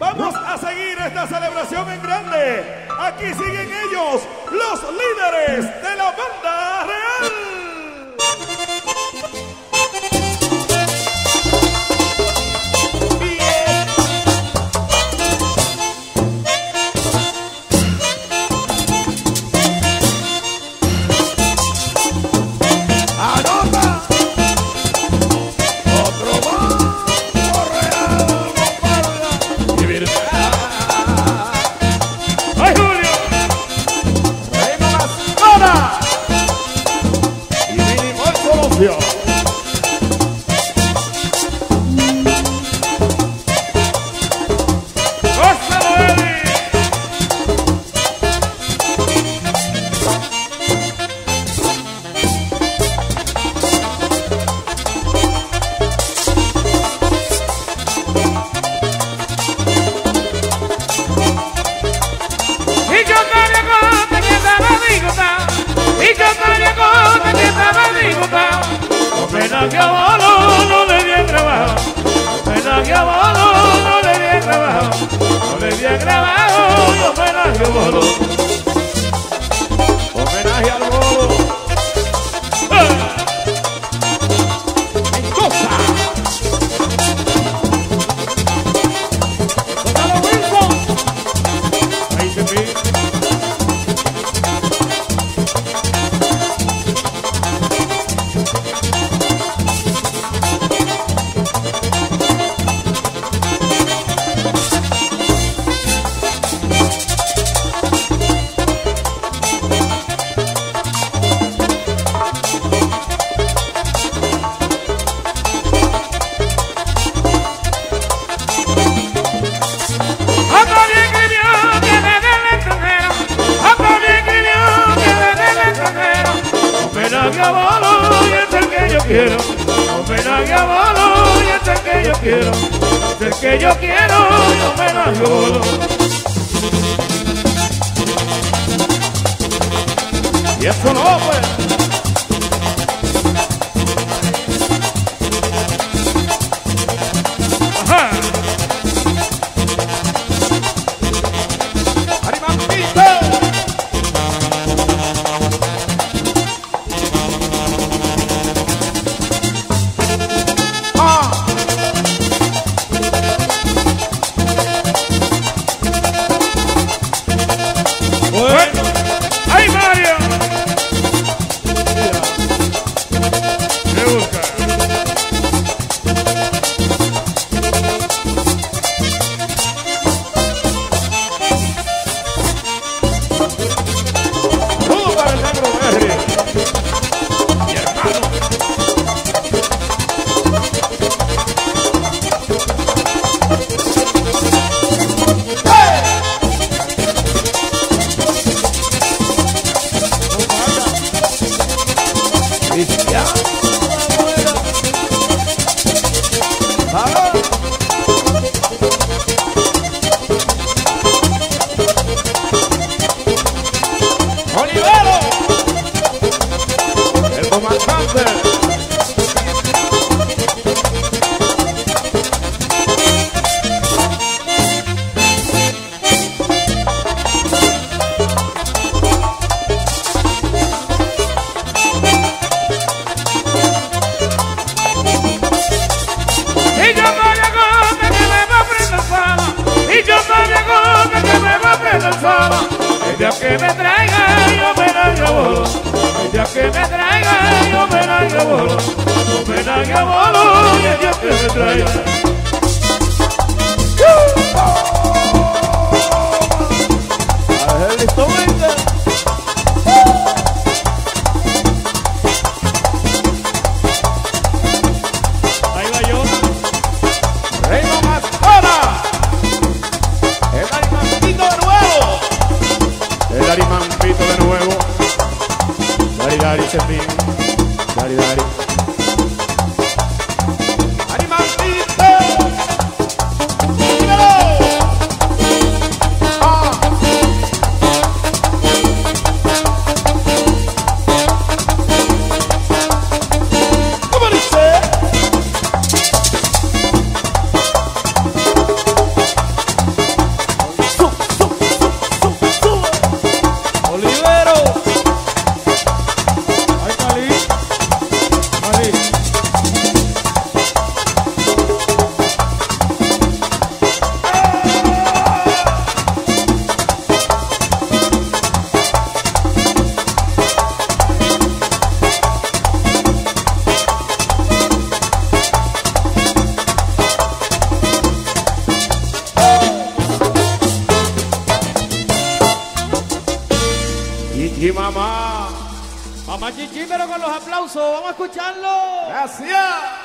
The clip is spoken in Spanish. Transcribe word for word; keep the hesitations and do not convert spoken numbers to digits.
Vamos a seguir esta celebración en grande. Aquí siguen ellos, los líderes de la banda real. Homenaje a Bolo, no le di trabajo. Homenaje a Bolo, no le di trabajo. No le di trabajo, homenaje a Bolo. Homenaje al Bolo. ¡Mi cosa! ¡Gonzalo Wilson! Ahí se ve. Homenaje a Bolo y es el que yo quiero. Homenaje a Bolo y es el que yo quiero. Es el que yo quiero y homenaje a Bolo. Y eso no, pues. Ajá. Bueno, ¡ay, Mario! Me busca. Todo para el negro Berry. Mi hermano. Ya. ¡Vamos! ¡Olivero! El comandante. El día que me traiga yo homenaje a Bolo. El día que me traiga yo homenaje a Bolo. Homenaje a Bolo y el día que me traiga. ¡Listo, venga! Ahí va yo. Reino Mascona. El Arimancito de nuevo. El Arimancito de nuevo. Dari, dari, Chepín. Dari, dari. Arimancito. Chichi mamá. Mamá Chichi, pero con los aplausos, vamos a escucharlo. Gracias.